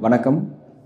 வணக்கம்.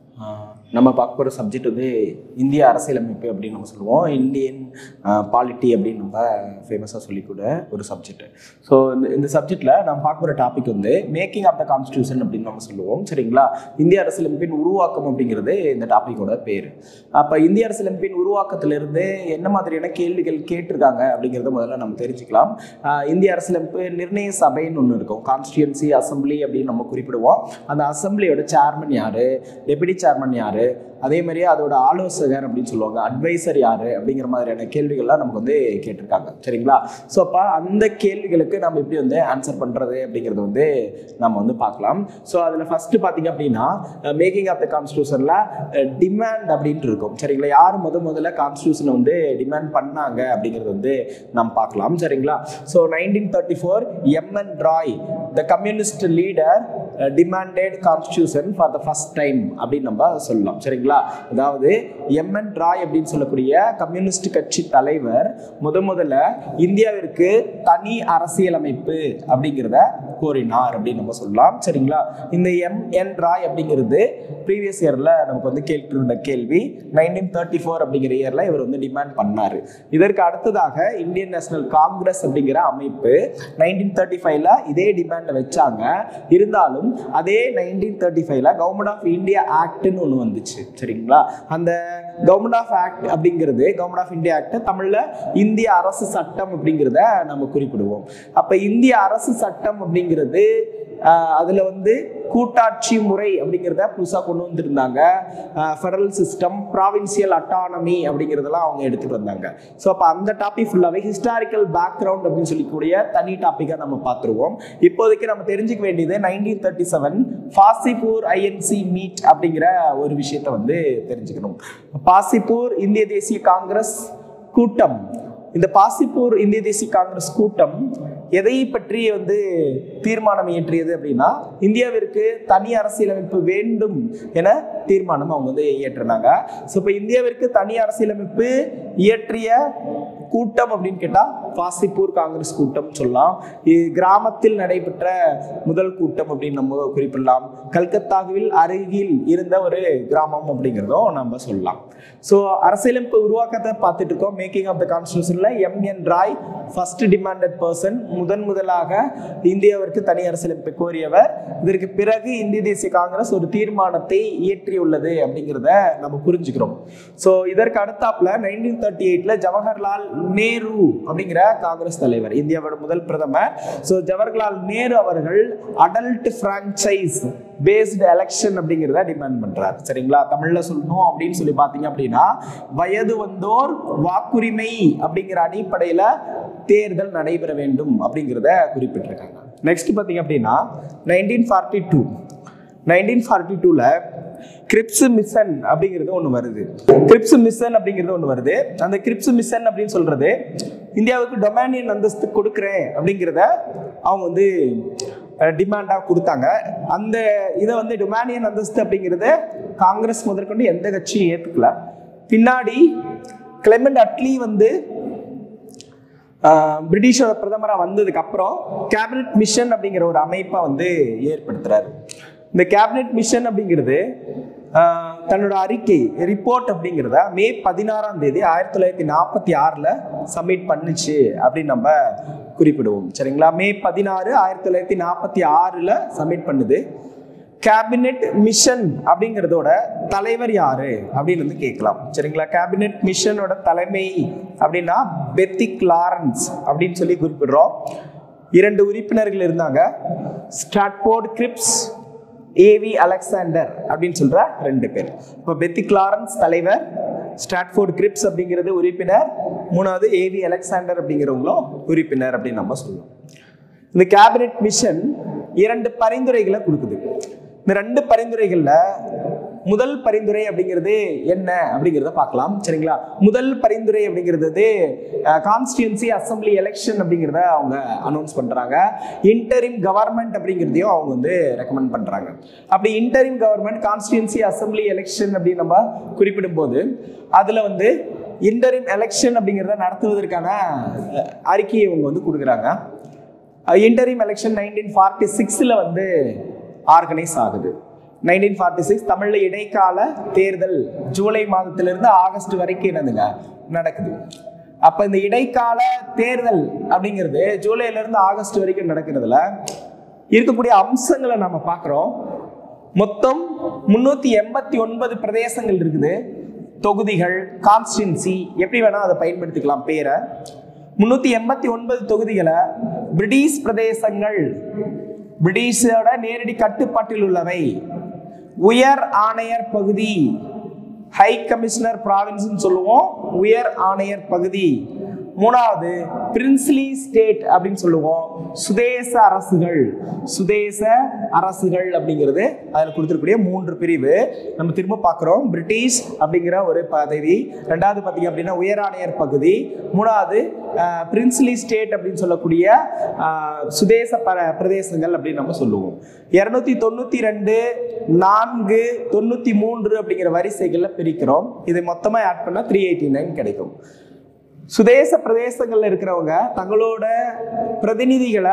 நம்ம பார்க்க போகிற சப்ஜெக்ட் வந்து இந்திய அரசியலமைப்பு அப்படின்னு நம்ம சொல்லுவோம். இந்தியன் பாலிட்டி அப்படின்னு நம்ம ஃபேமஸாக சொல்லிக்கூட ஒரு சப்ஜெக்ட். ஸோ இந்த சப்ஜெக்டில் நம்ம பார்க்க போகிற டாபிக் வந்து மேக்கிங் ஆஃப் த கான்ஸ்டியூஷன் அப்படின்னு நம்ம சொல்லுவோம். சரிங்களா? இந்திய அரசியலமைப்பின் உருவாக்கம் அப்படிங்கிறது இந்த டாப்பிக்கோட பேர். அப்போ இந்திய அரசியலமைப்பின் உருவாக்கத்திலிருந்து என்ன மாதிரியான கேள்விகள் கேட்டிருக்காங்க அப்படிங்கிறத முதல்ல நம்ம தெரிஞ்சுக்கலாம். இந்திய அரசியலமைப்பு நிர்ணய சபைன்னு ஒன்று இருக்கும். கான்ஸ்டியூன்சி அசம்பிளி அப்படின்னு நம்ம குறிப்பிடுவோம். அந்த அசம்பிளியோட சேர்மன் யார், டெபுட்டி சேர்மன் யார், அதே மாதிரியே அதோட ஆலோசகர் அப்படின்னு சொல்லுவாங்க, அட்வைசர் யாரு அப்படிங்கிற மாதிரியான கேள்விகள்லாம் நமக்கு வந்து கேட்டிருக்காங்க. சரிங்களா? ஸோ அப்போ அந்த கேள்விகளுக்கு நம்ம எப்படி வந்து ஆன்சர் பண்ணுறது அப்படிங்கிறது வந்து நம்ம வந்து பார்க்கலாம். ஸோ அதில் ஃபர்ஸ்ட் பார்த்தீங்க அப்படின்னா மேக்கிங் ஆஃப் த கான்ஸ்டியூஷனில் டிமாண்ட் அப்படின்ட்டு இருக்கும். சரிங்களா? யார் முதல்ல கான்ஸ்டியூஷனை வந்து டிமாண்ட் பண்ணாங்க அப்படிங்கிறது வந்து நம்ம பார்க்கலாம். சரிங்களா? So 1934 M N. Roy the communist leader demanded constitution for the first time அப்படின்னு நம்ம சொல்லலாம். சரிங்களா? அதாவது எம்.என். ராய் அப்படின்னு சொல்லக்கூடிய கம்யூனிஸ்ட் கட்சி தலைவர் முதல்ல இந்தியாவிற்கு தனி அரசியலமைப்பு அப்படிங்கிறத கோரினார் அப்படின்னு நம்ம சொல்லலாம். சரிங்களா? இந்த எம்.என். ராய் அப்படிங்கிறது ப்ரீவியஸ் இயர்ல நமக்கு வந்து கேட்டிருந்த கேள்வி. 1934 அப்படிங்கிற இயர்ல இவர் வந்து டிமாண்ட் பண்ணாரு. இதற்கு அடுத்ததாக இந்தியன் நேஷனல் காங்கிரஸ் அப்படிங்கிற அமைப்பு 1935ல இதே டிமாண்டை வச்சாங்க. இருந்தாலும் அதே 1935ல கவர்மெண்ட் ஆஃப் இந்தியா ஆக்ட்னு ஒன்று வந்துச்சு. சரிங்களா? அந்த கவர்மெண்ட் ஆஃப் ஆக்ட் அப்படிங்கிறது கவர்மெண்ட் ஆஃப் இந்தியா ஆக்ட் தமிழ்ல இந்திய அரசு சட்டம் அப்படிங்கிறத நம்ம குறிப்பிடுவோம். அப்ப இந்திய அரசு சட்டம் அப்படிங்கிறது அதுல வந்து கூட்டாட்சி முறை அப்படிங்கிறத புதுசாக கொண்டு வந்திருந்தாங்க. ஃபெடரல் சிஸ்டம், ப்ராவின்சியல் அட்டானமி அப்படிங்கிறதெல்லாம் அவங்க எடுத்துட்டு வந்தாங்க. ஸோ அப்போ அந்த டாபிக் ஃபுல்லாகவே ஹிஸ்டாரிக்கல் பேக்ரவுண்ட் அப்படின்னு சொல்லக்கூடிய தனி டாப்பிக்காக நம்ம பார்த்துருவோம். இப்போதைக்கு நம்ம தெரிஞ்சுக்க வேண்டியது 1937 பாசிப்பூர் ஐஎன்சி மீட் அப்படிங்கிற ஒரு விஷயத்தை வந்து தெரிஞ்சுக்கணும். பாசிப்பூர் இந்திய தேசிய காங்கிரஸ் கூட்டம். இந்த பாசிப்பூர் இந்திய தேசிய காங்கிரஸ் கூட்டம் எதை பற்றி வந்து தீர்மானம் இயற்றியது அப்படின்னா இந்தியாவிற்கு தனி அரசியலமைப்பு வேண்டும் என தீர்மானம் அவங்க வந்து இயற்றினாங்க. ஸோ இப்போ இந்தியாவிற்கு தனி அரசியலமைப்பு இயற்றிய கூட்டம் அப்படின்னு கேட்டா பாசிப்பூர் காங்கிரஸ் கூட்டம் சொல்லலாம். கிராமத்தில் நடைபெற்ற முதல் கூட்டம் அப்படின்னு நம்ம குறிப்பிடலாம். கல்கத்தாவில் அருகில் இருந்த ஒரு கிராமம் அப்படிங்கிறதும் நம்ம சொல்லலாம். ஸோ அரசியலமைப்பு உருவாக்கத்தை பார்த்துட்டு இருக்கோம். மேக்கிங் ஆஃப் த கான்ஸ்டியூஷன்ல M N. Roy first demanded person, முதலாக இந்தியாவிற்கு தனி அரசியலமைப்பை கோரியவர். இதற்கு பிறகு இந்திய தேசிய காங்கிரஸ் ஒரு தீர்மானத்தை இயற்றியுள்ளது அப்படிங்கிறத நம்ம புரிஞ்சுக்கிறோம். ஸோ இதற்கு அடுத்தாப்புல 1938ல ஜவஹர்லால் நேரு அப்படிங்கிற காங்கிரஸ் தலைவர், இந்தியாவோட முதல் பிரதமர். ஸோ ஜவஹர்லால் நேரு அவர்கள் அடல்ட் பிரான்சைஸ் பேஸ்டு எலெக்ஷன் அப்படிங்கிறத டிமாண்ட் பண்றாரு. சரிங்களா? தமிழ்ல சொல்லணும் அப்படின்னு சொல்லி பார்த்தீங்க அப்படின்னா வயது வந்தோர் வாக்குரிமை அப்படிங்கிற அடிப்படையில தேர்தல் நடைபெற வேண்டும் அப்படிங்கிறத குறிப்பிட்டிருக்காங்க. நெக்ஸ்ட் பார்த்தீங்க அப்படின்னா 1942ல கிரிப்ஸ் மிஷன் அப்படிங்கிறது ஒன்று வருது. அந்த கிரிப்ஸ் மிஷன் அப்படின்னு சொல்றது இந்தியாவுக்கு டொமானியன் அந்தஸ்து கொடுக்குறேன் அப்படிங்கிறத அவங்க வந்து டிமாண்டாக கொடுத்தாங்க. அந்த இதை வந்து டொமானியன் அந்தஸ்து அப்படிங்கிறத காங்கிரஸ் முதற்கொண்டு எந்த கட்சியும் ஏற்றுக்கல. பின்னாடி கிளெமெண்ட் அட்லி வந்து பிரிட்டிஷோட பிரதமராக வந்ததுக்கு அப்புறம் கேபினட் மிஷன் அப்படிங்கிற ஒரு அமைப்பை வந்து ஏற்படுத்துறாரு. இந்த கேபினட் மிஷன் அப்படிங்கிறது தன்னோட அறிக்கை ரிப்போர்ட் அப்படிங்கிறத மே 16ஆம் தேதி 1946ல சப்மிட் பண்ணுச்சு அப்படின்னு நம்ம குறிப்பிடுவோம். சரிங்களா? மே 16 1946ல சப்மிட் பண்ணுது. கேபினெட் மிஷன் அப்படிங்கிறதோட தலைவர் யாரு அப்படின்னு வந்து கேட்கலாம். சரிங்களா? கேபினெட் மிஷனோட தலைமை அப்படின்னா பெத்திக் லாரன்ஸ் அப்படின்னு சொல்லி குறிப்பிடுறோம். 2 உறுப்பினர்கள் இருந்தாங்க. ஸ்டாட்ஃபோர்ட் கிரிப்ஸ், ஏவி அலெக்சாண்டர் அப்படின்னு சொல்ற 2 பேர். இப்போ பெத்திக் லாரன்ஸ் தலைவர், ஸ்டாட்ஃபோர்ட் கிரிப்ஸ் அப்படிங்கிறது உறுப்பினர், 3வது ஏவி அலெக்சாண்டர் அப்படிங்கிறவங்களும் உறுப்பினர் அப்படின்னு நம்ம சொல்லுவோம். இந்த கேபினெட் மிஷன் 2 பரிந்துரைகளை கொடுக்குது. இந்த 2 பரிந்துரைகள்ல முதல் பரிந்துரை அப்படிங்கிறது என்ன அப்படிங்கிறத பார்க்கலாம். சரிங்களா? முதல் பரிந்துரை அப்படிங்கிறது கான்ஸ்டியூன்சி அசம்பிளி எலெக்ஷன் அப்படிங்கிறத அவங்க அனௌன்ஸ் பண்றாங்க. இன்டரிம் கவர்மெண்ட் அப்படிங்கிறதையும் அவங்க வந்து ரெக்கமெண்ட் பண்றாங்க. அப்படி interim government constituency assembly election அப்படின்னு நம்ம குறிப்பிடும் போது அதுல வந்து இன்டரிம் எலெக்ஷன் அப்படிங்கிறத நடத்துவதற்கான அறிக்கையை இவங்க வந்து கொடுக்குறாங்க. இன்டரிம் எலெக்ஷன் 1946ல வந்து ஆர்கனைஸ் ஆகுது. 1946 தமிழ்ல இடைக்கால தேர்தல் ஜூலை மாதத்திலிருந்து ஆகஸ்ட் வரைக்கும் என்னதுங்க நடக்குது. அப்ப இந்த இடைக்கால தேர்தல் அப்படிங்கிறது ஜூலைல இருந்து ஆகஸ்ட் வரைக்கும் நடக்கிறதுல இருக்கக்கூடிய அம்சங்களை நம்ம பார்க்கிறோம். மொத்தம் 389 பிரதேசங்கள் இருக்குது. தொகுதிகள், கான்ஸ்டிடன்சி எப்படி வேணா அதை பயன்படுத்திக்கலாம் பேரை. 389 தொகுதிகளை பிரிட்டிஷ் பிரதேசங்கள், பிரிட்டிஷோட நேரடி கட்டுப்பாட்டில் உள்ளவை. உயர் ஆணையர் பகுதி, ஹை கமிஷனர் ப்ராவின்ஸ் சொல்லுவோம், உயர் ஆணையர் பகுதி. மூணாவது பிரின்ஸ்லி ஸ்டேட் அப்படின்னு சொல்லுவோம், சுதேச அரசுகள். சுதேச அரசுகள் அப்படிங்கிறது அதில் கொடுத்துருக்கூடிய 3 பிரிவு நம்ம திரும்ப பார்க்குறோம். பிரிட்டிஷ் அப்படிங்கிற ஒரு பதவி, ரெண்டாவது பார்த்தீங்க அப்படின்னா உயர் ஆணையர் பகுதி, மூணாவது பிரின்ஸ்லி ஸ்டேட் அப்படின்னு சொல்லக்கூடிய சுதேச பிரதேசங்கள் அப்படின்னு நம்ம சொல்லுவோம். 292, 4, 93 அப்படிங்கிற வரிசைகளில் பிரிக்கிறோம். இது மொத்தமாக ஆட் பண்ணால் 389 கிடைக்கும். சுதேச பிரதேசங்கள்ல இருக்கிறவங்க தங்களோட பிரதிநிதிகளை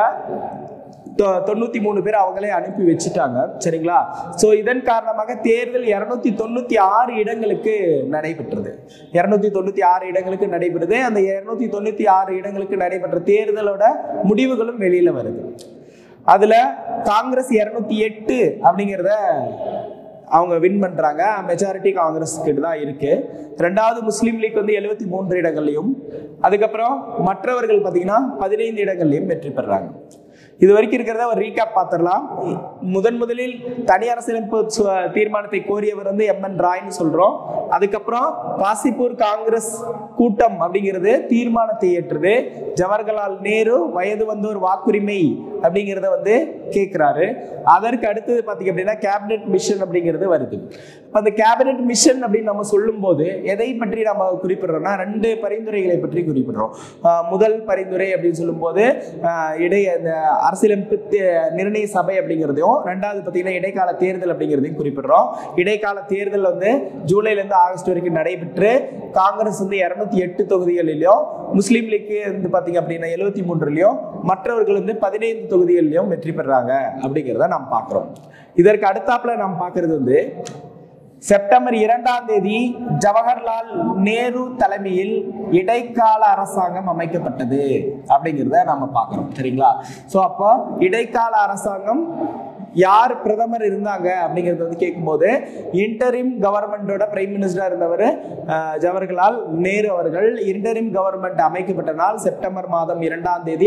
93 பேர் அவங்களே அனுப்பி வச்சுட்டாங்க. சரிங்களா? ஸோ இதன் காரணமாக தேர்தல் 296 இடங்களுக்கு நடைபெற்றது. 296 இடங்களுக்கு நடைபெறுது. அந்த 296 இடங்களுக்கு நடைபெற்ற தேர்தலோட முடிவுகளும் வெளியில வருது. அதுல காங்கிரஸ் 208 அப்படிங்கிறத அவங்க வின் பண்றாங்க. மெஜாரிட்டி காங்கிரஸ் கிட்ட தான் இருக்கு. ரெண்டாவது முஸ்லீம் லீக் வந்து 73 இடங்கள்லையும், அதுக்கப்புறம் மற்றவர்கள் பார்த்தீங்கன்னா 15 இடங்கள்லையும் வெற்றி பெறாங்க. இது வரைக்கும் இருக்கிறத ஒரு ரீகேப் பார்த்துடலாம். முதலில் தனி அரசியலமைப்பு தீர்மானத்தை கோரியவர் வந்து MN ராய்னு சொல்றோம். அதுக்கப்புறம் காசிப்பூர் காங்கிரஸ் கூட்டம் அப்படிங்கிறது தீர்மானத்தை ஏற்றுது. ஜவஹர்லால் நேரு வயது வந்தோர் வாக்குரிமை அப்படிங்கிறத வந்து கேட்கிறாரு. அதற்கு அடுத்தது பார்த்தீங்க அப்படின்னா கேபினெட் மிஷன் அப்படிங்கிறது வருது. அந்த கேபினெட் மிஷன் அப்படின்னு நம்ம சொல்லும் போது எதை பற்றி நம்ம குறிப்பிடுறோம்னா 2 பரிந்துரைகளை பற்றி குறிப்பிடுறோம். முதல் பரிந்துரை அப்படின்னு சொல்லும் போது அரசியலமைப்பு நிர்ணய சபை அப்படிங்கிறதையும், ரெண்டாவது பார்த்தீங்கன்னா இடைக்கால தேர்தல் அப்படிங்கிறதையும் குறிப்பிடுறோம். இடைக்கால தேர்தல் வந்து ஜூலைல இருந்து ஆகஸ்ட் வரைக்கும் நடைபெற்று காங்கிரஸ் வந்து 208 தொகுதிகளிலும், முஸ்லீம் லீக் வந்து பார்த்தீங்க அப்படின்னா 73லையும், மற்றவர்கள் வந்து 15 தொகுதிகளிலும் வெற்றி பெறாங்க அப்படிங்கிறத நாம் பார்க்கிறோம். இதற்கு அடுத்தாப்புல நாம் பார்க்கறது வந்து செப்டம்பர் 2ஆம் தேதி ஜவஹர்லால் நேரு தலைமையில் இடைக்கால அரசாங்கம் அமைக்கப்பட்டது அப்படிங்கிறத நம்ம பார்க்கிறோம். சரிங்களா? ஸோ அப்போ இடைக்கால அரசாங்கம் யார் பிரதமர் இருந்தாங்க அப்படிங்கிறது வந்து கேட்கும்போது இன்டரிம் கவர்மெண்டோட பிரைம் மினிஸ்டரா இருந்தவர் ஜவஹர்லால் நேரு அவர்கள். இன்டரிம் கவர்மெண்ட் அமைக்கப்பட்ட நாள் செப்டம்பர் மாதம் 2ஆம் தேதி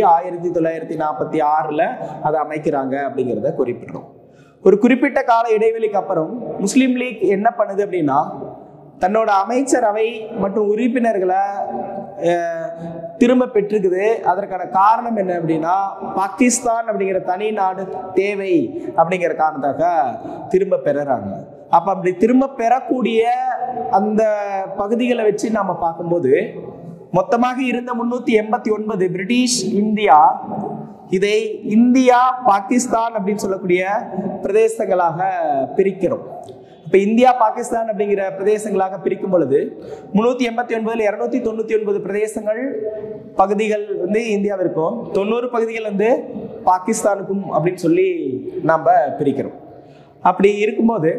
1946 அதை அமைக்கிறாங்க அப்படிங்கிறத குறிப்பிடுறோம். ஒரு குறிப்பிட்ட கால இடைவெளிக்கு அப்புறம் முஸ்லீம் லீக் என்ன பண்ணுது அப்படின்னா தன்னோட அமைச்சரவை மற்றும் உறுப்பினர்களை திரும்ப பெற்றுக்குது. அதற்கான காரணம் என்ன அப்படின்னா பாகிஸ்தான் அப்படிங்கிற தனி நாடு தேவை அப்படிங்கிற காரணத்தாக திரும்ப பெறுறாங்க. அப்ப அப்படி திரும்ப பெறக்கூடிய அந்த பகுதிகளை வச்சு நாம பார்க்கும்போது மொத்தமாக இருந்த 389 பிரிட்டிஷ் இந்தியா, இதை இந்தியா பாகிஸ்தான் அப்படின்னு சொல்லக்கூடிய பிரதேசங்களாக பிரிக்கிறோம். இப்ப இந்தியா பாகிஸ்தான் அப்படிங்கிற பிரதேசங்களாக பிரிக்கும் பொழுது 389 299 பிரதேசங்கள் பகுதிகள் வந்து இந்தியாவிற்கும் 90 பகுதிகள் வந்து பாகிஸ்தானுக்கும் அப்படின்னு சொல்லி நாம பிரிக்கிறோம். அப்படி இருக்கும்போது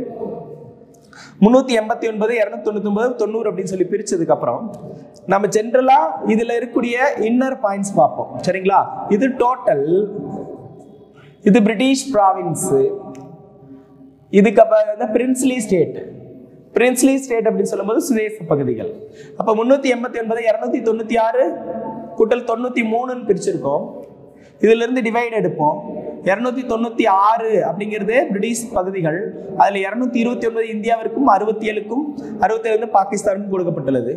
389 299 90 அப்படின்னு சொல்லி பிரிச்சதுக்கு அப்புறம் நம்ம ஜென்ரலா இதுல இருக்கக்கூடிய இன்னர் பாயிண்ட்ஸ் பார்ப்போம். சரிங்களா? இது டோட்டல், இது பிரிட்டிஷ் ப்ராவின்ஸ், இதுக்கு அப்புறம் பிரின்ஸ்லி ஸ்டேட். பிரின்ஸ்லி ஸ்டேட் அப்படின்னு சொல்லும்போது சுதேச பகுதிகள். அப்ப 389 296 கூட்டல் 93 பிரிச்சிருக்கோம். இதுல இருந்து டிவைட் எடுப்போம். 296 அப்படிங்கிறது பிரிட்டிஷ் பகுதிகள், அதுல 229 இந்தியாவிற்கும் 67க்கும் 67 பாகிஸ்தானுக்கும் கொடுக்கப்பட்டுள்ளது.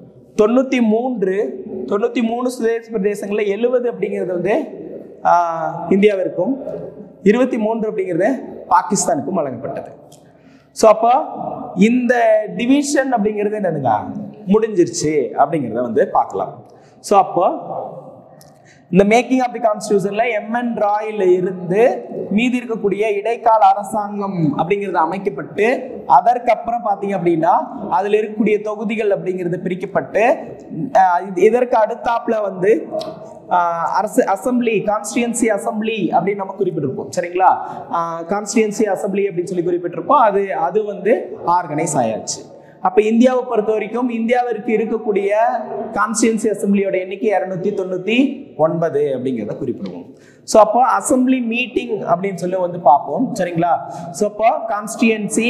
93 சுதேச பிரதேசங்கள்ல 70 அப்படிங்கிறது வந்து இந்தியாவிற்கும் 23 அப்படிங்கிறது பாகிஸ்தானுக்கும் வழங்கப்பட்டது. ஸோ அப்போ இந்த டிவிஷன் அப்படிங்கிறது என்னதுங்க முடிஞ்சிருச்சு அப்படிங்கிறத வந்து பார்க்கலாம். ஸோ அப்போ இந்த மேக்கிங் ஆஃப் தி கான்ஸ்டிடியூஷன்ல எம்என் ராயில இருந்து மீதி இருக்கக்கூடிய இடைக்கால அரசாங்கம் அப்படிங்கிறது அமைக்கப்பட்டு அதற்கப்புறம் பார்த்தீங்க அப்படின்னா அதில் இருக்கக்கூடிய தொகுதிகள் அப்படிங்கிறது பிரிக்கப்பட்டு இதற்கு அடுத்தாப்புல வந்து அசம்பிளி கான்ஸ்டிடியூன்சி அசம்பிளி அப்படின்னு நம்ம குறிப்பிட்டிருப்போம் சரிங்களா. கான்ஸ்டிடியூன்சி அசம்பிளி அப்படின்னு சொல்லி குறிப்பிட்டிருப்போம். அது வந்து ஆர்கனைஸ் ஆயாச்சு. அப்ப இந்தியாவை பொறுத்த வரைக்கும் இந்தியாவிற்கு இருக்கக்கூடிய கான்ஸ்டிடியூன்சி அசம்பிளியோட எண்ணிக்கை 299 அப்படிங்கிறத குறிப்பிடுவோம். ஸோ அப்போ அசம்பிளி மீட்டிங் அப்படின்னு சொல்லி வந்து பார்ப்போம் சரிங்களா. ஸோ அப்போ constituency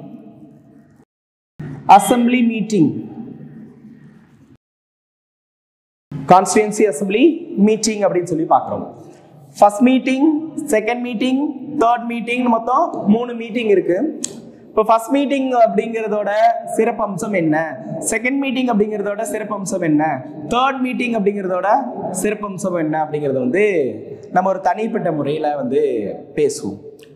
assembly meeting, constituency assembly meeting அப்படின்னு சொல்லி பார்க்குறோம். First meeting, second meeting, third meeting, மொத்தம் 3 மீட்டிங் இருக்கு. இப்போ ஃபர்ஸ்ட் மீட்டிங் அப்படிங்கிறதோட சிறப்பம்சம் என்ன, செகண்ட் மீட்டிங் அப்படிங்கிறதோட சிறப்பம்சம் என்ன, தேர்ட் மீட்டிங் அப்படிங்கிறதோட சிறப்பம்சம் என்ன அப்படிங்கிறத வந்து நம்ம ஒரு தனிப்பட்ட முறையில் வந்து பேசுவோம்.